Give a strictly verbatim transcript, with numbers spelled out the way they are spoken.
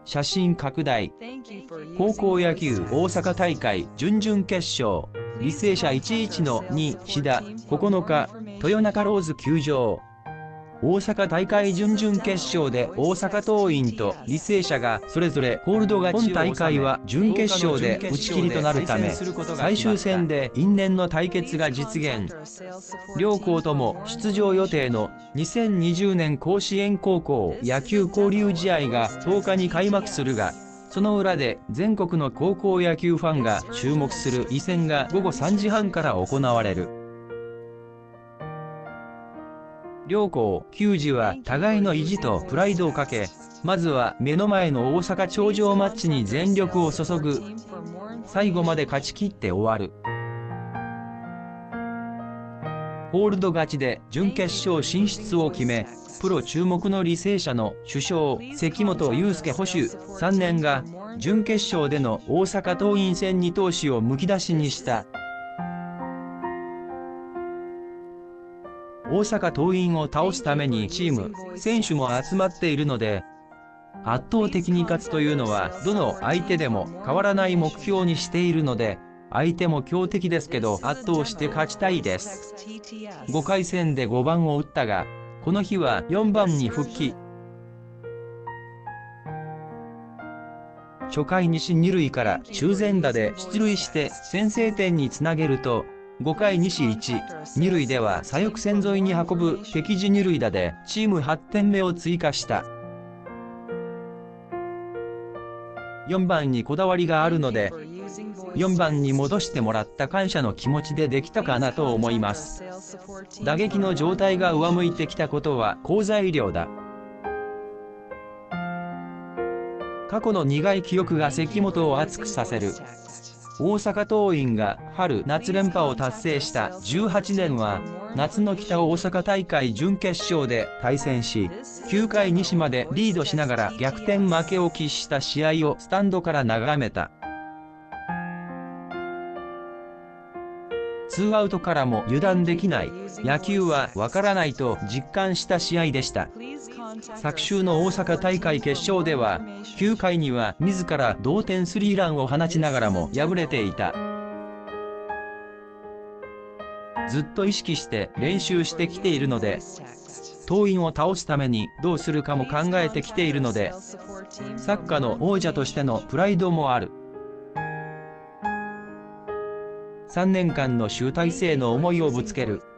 写真拡大。高校野球大阪大会準々決勝。履正社いちいちのに志田ここのか豊中ローズ球場。大阪大会準々決勝で大阪桐蔭と履正社がそれぞれコールド勝ち。今大会は準決勝で打ち切りとなるため最終戦で因縁の対決が実現。両校とも出場予定のにせんにじゅうねん甲子園高校野球交流試合がとおかに開幕するが、その裏で全国の高校野球ファンが注目する一戦がごごさんじはんから行われる。両校球児は互いの意地とプライドをかけ、まずは目の前の大阪頂上マッチに全力を注ぐ。最後まで勝ち切って終わる。ホールド勝ちで準決勝進出を決め、プロ注目の履正社の主将関本祐介捕手さんねんが準決勝での大阪桐蔭戦に闘志をむき出しにした。大阪桐蔭を倒すためにチーム、選手も集まっているので、圧倒的に勝つというのはどの相手でも変わらない目標にしているので、相手も強敵ですけど圧倒して勝ちたいです。ごかい戦でごばんを打ったが、この日はよんばんに復帰。初回西二塁から中前打で出塁して先制点につなげると、ごかい西いち、二塁では左翼線沿いに運ぶ敵地二塁打でチームはってんめを追加した。よんばんにこだわりがあるので、よんばんに戻してもらった感謝の気持ちでできたかなと思います。打撃の状態が上向いてきたことは好材料だ。過去の苦い記憶が関本を熱くさせる。大阪桐蔭が春夏連覇を達成したじゅうはちねんは、夏の北大阪大会準決勝で対戦し、きゅうかい西までリードしながら逆転負けを喫した試合をスタンドから眺めた。ツーアウトからも油断できない、野球はわからないと実感した試合でした。昨週の大阪大会決勝では、きゅうかいには自ら同点スリーランを放ちながらも敗れていた。ずっと意識して練習してきているので、桐蔭を倒すためにどうするかも考えてきているので、サッカーの王者としてのプライドもある。さんねんかんの集大成の思いをぶつける。